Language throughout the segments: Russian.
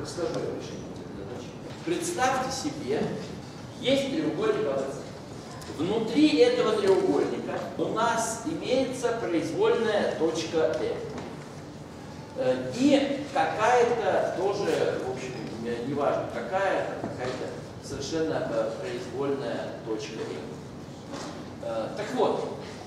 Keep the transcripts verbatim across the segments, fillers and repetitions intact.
Расскажу я решение этой задачи. Представьте себе, есть треугольник А Б С. Внутри этого треугольника у нас имеется произвольная точка D. И какая-то тоже, в общем, неважно, какая-то, какая-то совершенно произвольная точка M. Так вот,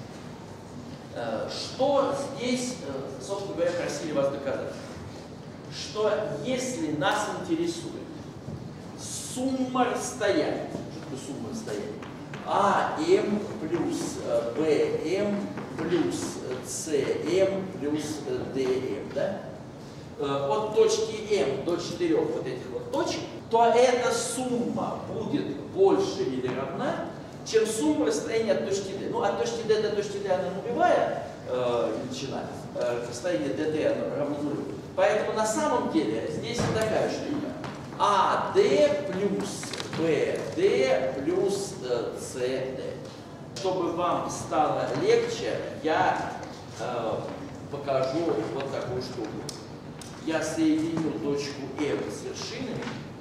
что здесь, собственно говоря, просили вас доказать? Что если нас интересует сумма расстояний, что такое сумма расстояний? АМ плюс БМ плюс СМ плюс ДМ, да? От точки М до четырех вот этих вот точек, то эта сумма будет больше или равна, чем сумма расстояния от точки D. Ну, от точки D до точки D она нулевая э, величина, э, расстояние ди ди оно равно нулю. Поэтому на самом деле здесь такая штука. АД плюс БД плюс СД. Чтобы вам стало легче, я э, покажу вот такую штуку. Я соединю точку М с вершинами.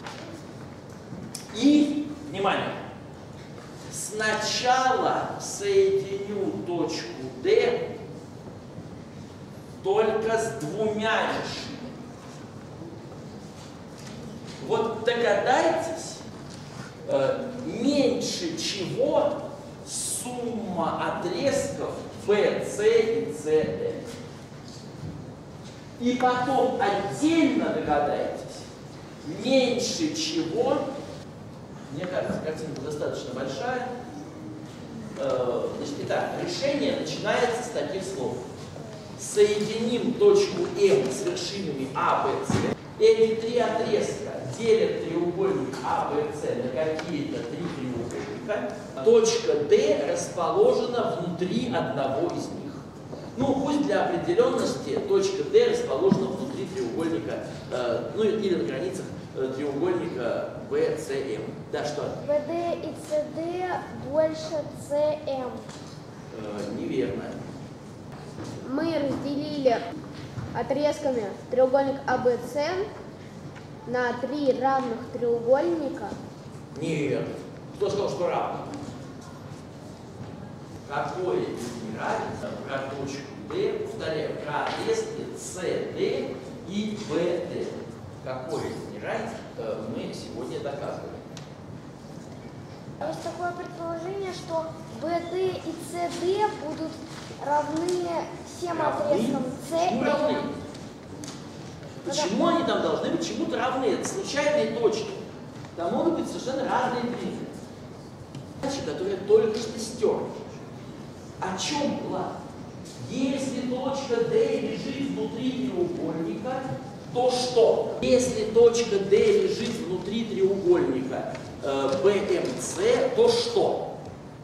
И, внимание, сначала соединю точку D только с двумя вершинами. Вот догадайтесь, э, меньше чего сумма отрезков B C и C D. И потом отдельно догадайтесь, меньше чего, мне кажется, картинка достаточно большая. Э, значит, итак, решение начинается с таких слов. Соединим точку М с вершинами А, Б, С. Эти три отрезка делят треугольник А, Б, С на какие-то три треугольника. Точка D расположена внутри одного из них. Ну, пусть для определенности точка D расположена внутри треугольника, э, ну или на границах э, треугольника B C M. Да, что? бэ дэ и си ди больше си эм. Э, неверно. Мы разделили отрезками треугольник А Б С на три равных треугольника. Нет. Кто сказал, что равно? Какое неравенство про точку D, повторяю, про отрезки С Д и Б Д. Какое неравенство мы сегодня доказываем? Есть такое предположение, что бэ дэ и си ди будут равны всем отрезкам С Почему равны? М. Почему они там должны быть чему-то равны? Это случайные точки. Там могут быть совершенно разные длины. Задача, которую я только что стер. О чем была? Если точка D лежит внутри треугольника, то что? Если точка D лежит внутри треугольника э, бэ эм цэ, то что?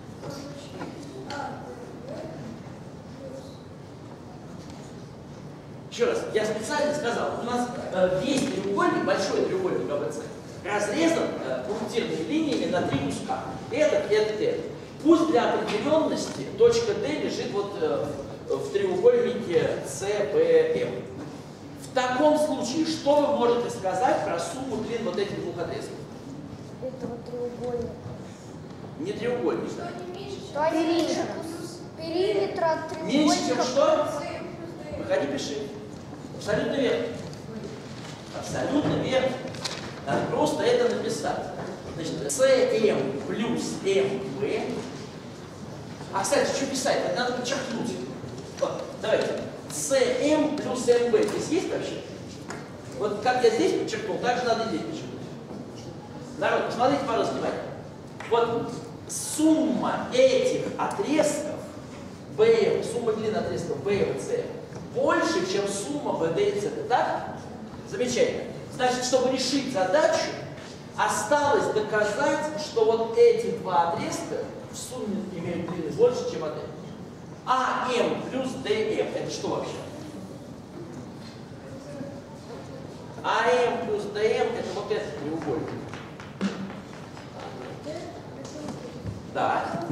Еще раз, я специально сказал, у нас э, весь треугольник, большой треугольник А Бэ Цэ, разрезан э, пунктирными линиями на три куска. Этот, этот, этот. Пусть для определенности точка D лежит вот э, в треугольнике С Б М. В таком случае, что вы можете сказать про сумму длин вот этих двух отрезков? Этого треугольника. Не треугольник. Что они меньше периметра треугольника. Меньше, чем что? Выходи, пиши. Абсолютно верно. Абсолютно верно. Надо просто это написать. Значит, С М плюс М Б. А, кстати, что писать? Это надо подчеркнуть. Вот, давайте. С М плюс М Б. Здесь есть вообще? Вот как я здесь подчеркнул, так же надо и здесь подчеркнуть. Народ, посмотрите, пожалуйста, внимание. Вот сумма этих отрезков бэ эм, сумма длин отрезков бэ эм и С больше, чем сумма бэ дэ и си ди. Так? Замечательно. Значит, чтобы решить задачу, осталось доказать, что вот эти два отрезка в сумме имеют длины больше, чем от этих. АМ плюс ДМ. Это что вообще? АМ плюс ДМ это вот этот треугольник. Да.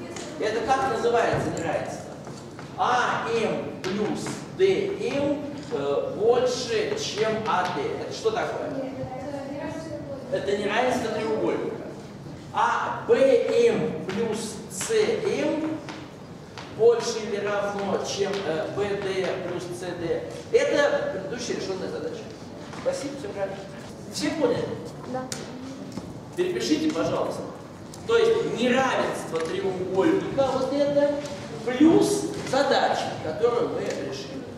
Это как называется неравенство? АМ плюс ДМ э, больше, чем АД. Это что такое? Это неравенство треугольника. А БМ плюс СМ больше или равно, чем э, БД плюс СД. Это предыдущая решенная задача. Спасибо, все правильно. Все поняли? Да. Перепишите, пожалуйста. То есть неравенство треугольника вот это плюс задача, которую мы решили.